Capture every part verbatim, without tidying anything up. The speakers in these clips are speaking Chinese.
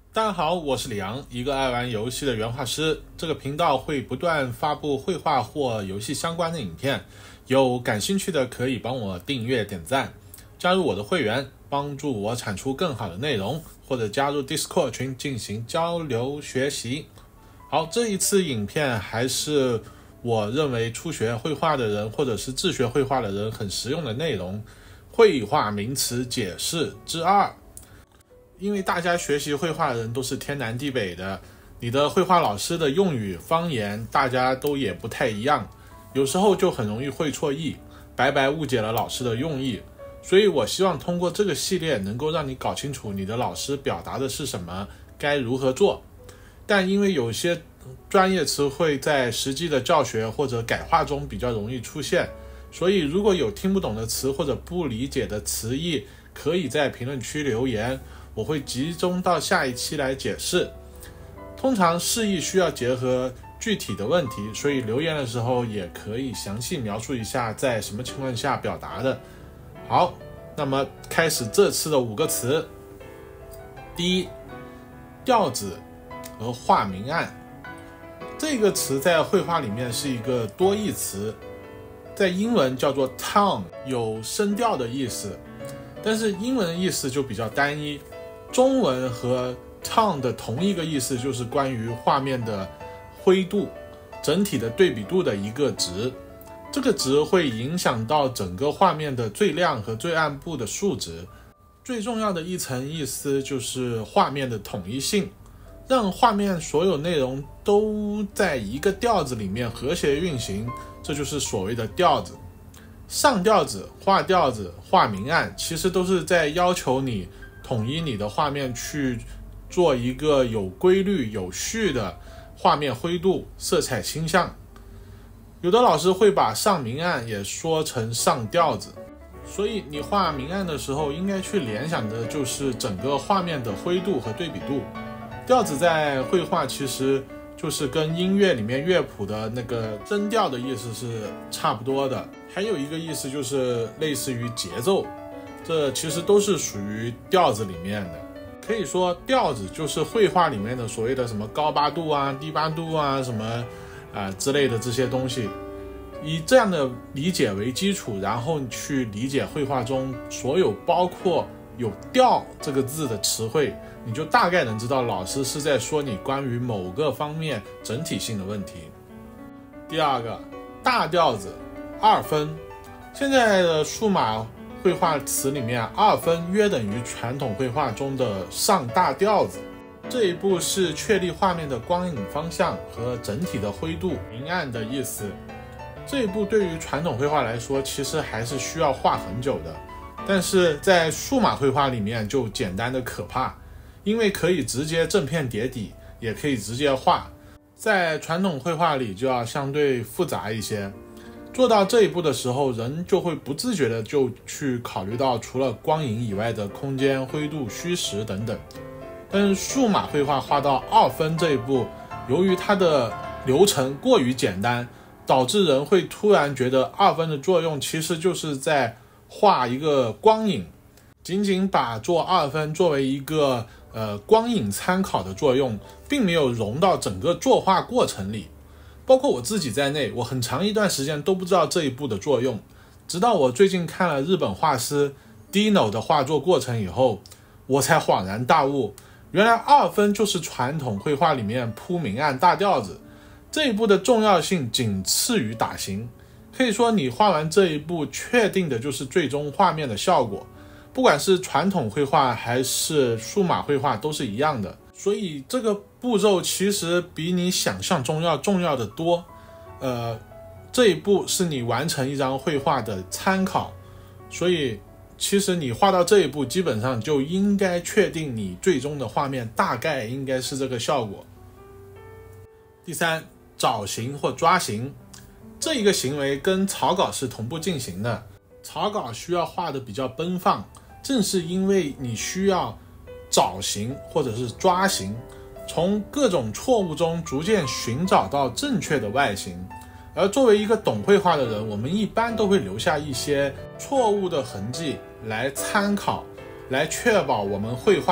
大家好，我是李昂，一个爱玩游戏的原画师。这个频道会不断发布绘画或游戏相关的影片，有感兴趣的可以帮我订阅点赞，加入我的会员，帮助我产出更好的内容，或者加入 Discord 群进行交流学习。好，这一次影片还是我认为初学绘画的人或者是自学绘画的人很实用的内容，绘画名词解释之二。因为大家学习绘画的人都是天南地北的，你的绘画老师的用语方言大家都也不太一样，有时候就很容易会错意，白白误解了老师的用意。所以我希望通过这个系列能够让你搞清楚你的老师表达的是什么，该如何做。但因为有些专业词汇在实际的教学或者改画中比较容易出现，所以如果有听不懂的词或者不理解的词义，可以在评论区留言，我会集中到下一期来解释。通常释义需要结合具体的问题，所以留言的时候也可以详细描述一下在什么情况下表达的。好，那么开始这次的五个词。第一，调子和画明暗。这个词在绘画里面是一个多义词，在英文叫做 tone， 有声调的意思，但是英文的意思就比较单一。中文和 tone 的同一个意思就是关于画面的灰度，整体的对比度的一个值，这个值会影响到整个画面的最亮和最暗部的数值。最重要的一层意思就是画面的统一性，让画面所有内容都在一个调子里面和谐运行，这就是所谓的调子。上调子、画调子、画明暗，其实都是在要求你统一你的画面，去做一个有规律有序的画面灰度、色彩倾向。有的老师会把上明暗也说成上调子，所以你画明暗的时候应该去联想的就是整个画面的灰度和对比度。调子在绘画其实就是跟音乐里面乐谱的那个真调的意思是差不多的，还有一个意思就是类似于节奏，这其实都是属于调子里面的。可以说调子就是绘画里面的所谓的什么高八度啊、低八度啊什么啊、呃、之类的这些东西，以这样的理解为基础，然后去理解绘画中所有包括有调这个字的词汇，你就大概能知道老师是在说你关于某个方面整体性的问题。第二个，大调子二分。现在的数码绘画词里面，二分约等于传统绘画中的上大调子。这一步是确立画面的光影方向和整体的灰度明暗的意思。这一步对于传统绘画来说其实还是需要画很久的，但是在数码绘画里面就简单的可怕，因为可以直接正片叠底，也可以直接画。在传统绘画里就要相对复杂一些，做到这一步的时候，人就会不自觉的就去考虑到除了光影以外的空间、灰度、虚实等等。但是数码绘画画到二分这一步，由于它的流程过于简单，导致人会突然觉得二分的作用其实就是在画一个光影，仅仅把做二分作为一个呃光影参考的作用，并没有融到整个作画过程里。包括我自己在内，我很长一段时间都不知道这一步的作用，直到我最近看了日本画师 Dino 的画作过程以后，我才恍然大悟，原来二分就是传统绘画里面铺明暗大调子，这一步的重要性仅次于打形。可以说你画完这一步，确定的就是最终画面的效果，不管是传统绘画还是数码绘画都是一样的。所以这个步骤其实比你想象中要重要的多。呃，这一步是你完成一张绘画的参考，所以其实你画到这一步，基本上就应该确定你最终的画面大概应该是这个效果。第三，找形或抓形。这一个行为跟草稿是同步进行的。草稿需要画的比较奔放，正是因为你需要找形或者是抓形，从各种错误中逐渐寻找到正确的外形。而作为一个懂绘画的人，我们一般都会留下一些错误的痕迹来参考，来确保我们绘画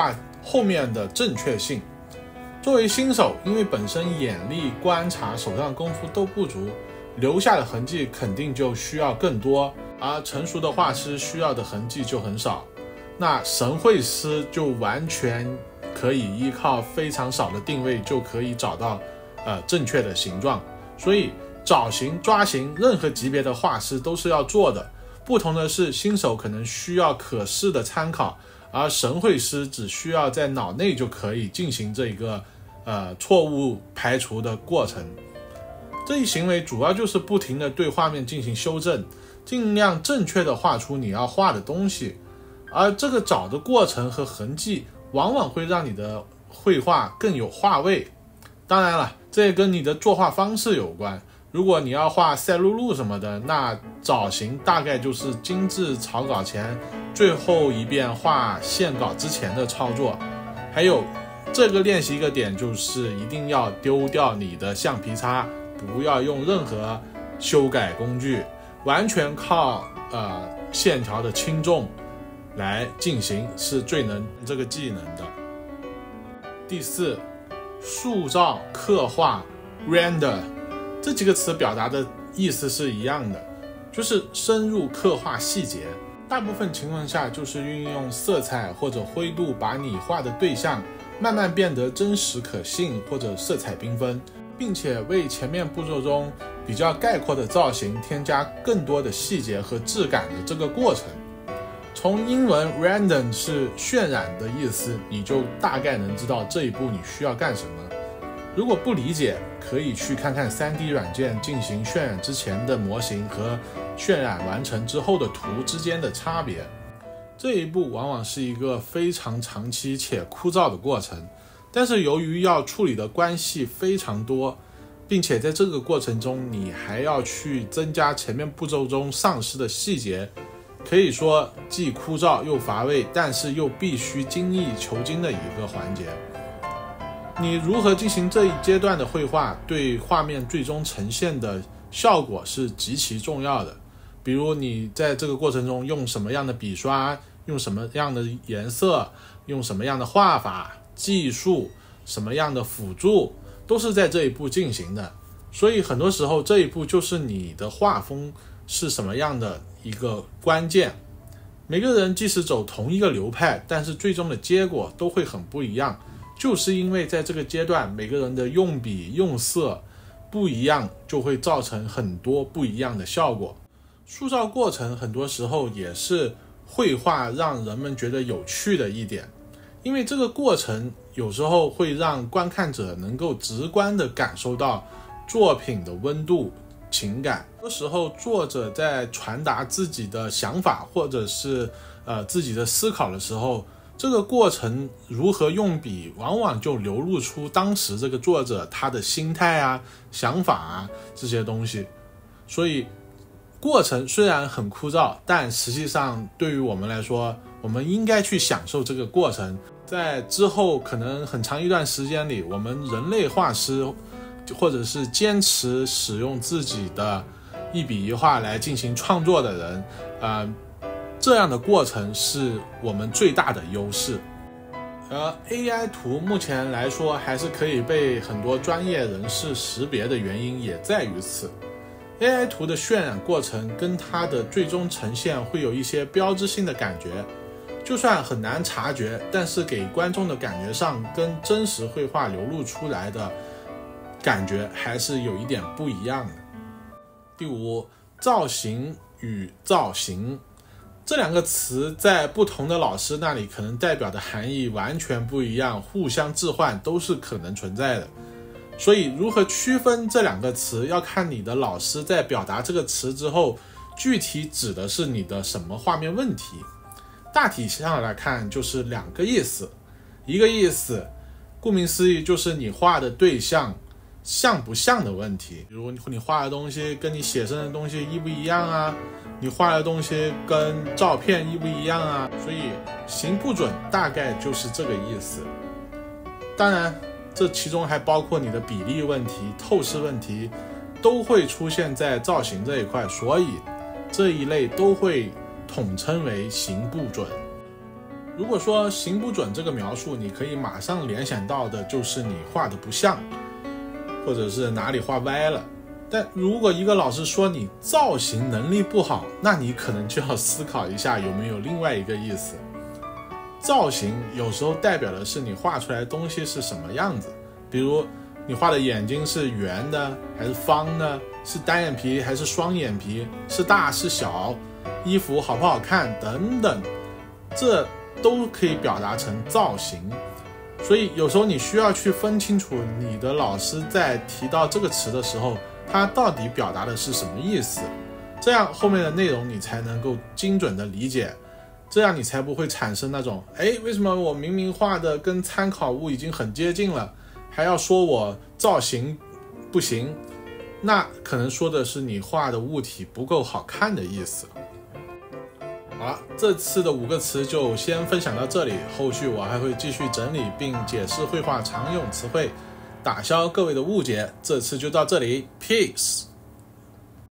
后面的正确性。作为新手，因为本身眼力、观察、手上功夫都不足，留下的痕迹肯定就需要更多，而成熟的画师需要的痕迹就很少。那神绘师就完全可以依靠非常少的定位就可以找到呃正确的形状。所以找形抓形任何级别的画师都是要做的，不同的是新手可能需要可视的参考，而神绘师只需要在脑内就可以进行这个呃错误排除的过程。这一行为主要就是不停地对画面进行修正，尽量正确地画出你要画的东西。而这个找的过程和痕迹往往会让你的绘画更有画味。当然了，这也跟你的作画方式有关。如果你要画赛璐璐什么的，那找形大概就是精致草稿前最后一遍画线稿之前的操作。还有这个练习一个点就是一定要丢掉你的橡皮擦，不要用任何修改工具，完全靠呃线条的轻重来进行是最能这个技能的。第四，塑造、刻画、render 这几个词表达的意思是一样的，就是深入刻画细节。大部分情况下就是运用色彩或者灰度把你画的对象慢慢变得真实可信或者色彩缤纷，并且为前面步骤中比较概括的造型添加更多的细节和质感的这个过程。从英文 render 是渲染的意思，你就大概能知道这一步你需要干什么。如果不理解，可以去看看 三 D 软件进行渲染之前的模型和渲染完成之后的图之间的差别。这一步往往是一个非常长期且枯燥的过程，但是由于要处理的关系非常多，并且在这个过程中你还要去增加前面步骤中丧失的细节，可以说既枯燥又乏味，但是又必须精益求精的一个环节。你如何进行这一阶段的绘画，对画面最终呈现的效果是极其重要的。比如你在这个过程中用什么样的笔刷，用什么样的颜色，用什么样的画法、技术，什么样的辅助，都是在这一步进行的。所以很多时候这一步就是你的画风是什么样的一个关键。每个人即使走同一个流派，但是最终的结果都会很不一样，就是因为在这个阶段每个人的用笔用色不一样，就会造成很多不一样的效果。塑造过程很多时候也是绘画让人们觉得有趣的一点，因为这个过程有时候会让观看者能够直观地感受到作品的温度、情感。很多时候作者在传达自己的想法或者是呃自己的思考的时候，这个过程如何用笔往往就流露出当时这个作者他的心态啊、想法啊这些东西。所以过程虽然很枯燥，但实际上对于我们来说，我们应该去享受这个过程。在之后可能很长一段时间里，我们人类画师或者是坚持使用自己的一笔一画来进行创作的人，呃，这样的过程是我们最大的优势。而 A I 图目前来说还是可以被很多专业人士识别的原因也在于此。A I 图的渲染过程跟它的最终呈现会有一些标志性的感觉，就算很难察觉，但是给观众的感觉上跟真实绘画流露出来的感觉还是有一点不一样的。第五，造型与造型这两个词在不同的老师那里可能代表的含义完全不一样，互相置换都是可能存在的。所以如何区分这两个词，要看你的老师在表达这个词之后，具体指的是你的什么画面问题。大体上来看就是两个意思，一个意思顾名思义就是你画的对象像不像的问题，比如你画的东西跟你写生的东西一不一样啊，你画的东西跟照片一不一样啊，所以形不准大概就是这个意思。当然这其中还包括你的比例问题、透视问题都会出现在造型这一块，所以这一类都会统称为形不准。 如果说形不准这个描述，你可以马上联想到的就是你画的不像，或者是哪里画歪了。但如果一个老师说你造型能力不好，那你可能就要思考一下有没有另外一个意思。造型有时候代表的是你画出来的东西是什么样子，比如你画的眼睛是圆的还是方的，是单眼皮还是双眼皮，是大是小，衣服好不好看等等，这都可以表达成造型。所以有时候你需要去分清楚你的老师在提到这个词的时候，他到底表达的是什么意思，这样后面的内容你才能够精准的理解，这样你才不会产生那种诶，为什么我明明画的跟参考物已经很接近了，还要说我造型不行，那可能说的是你画的物体不够好看的意思。好了，这次的五个词就先分享到这里，后续我还会继续整理并解释绘画常用词汇，打消各位的误解。这次就到这里 ，Peace。